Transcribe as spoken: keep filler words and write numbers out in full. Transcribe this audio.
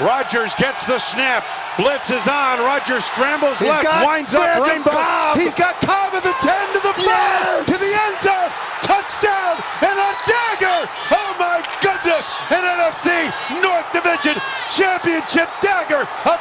Rodgers gets the snap. Blitz is on. Rodgers scrambles He's left, winds up Rainbow. Cobb. He's got Cobb at the ten to the five, Yes! to the end zone. Touchdown and a dagger. Oh my goodness. An N F C North Division Championship dagger.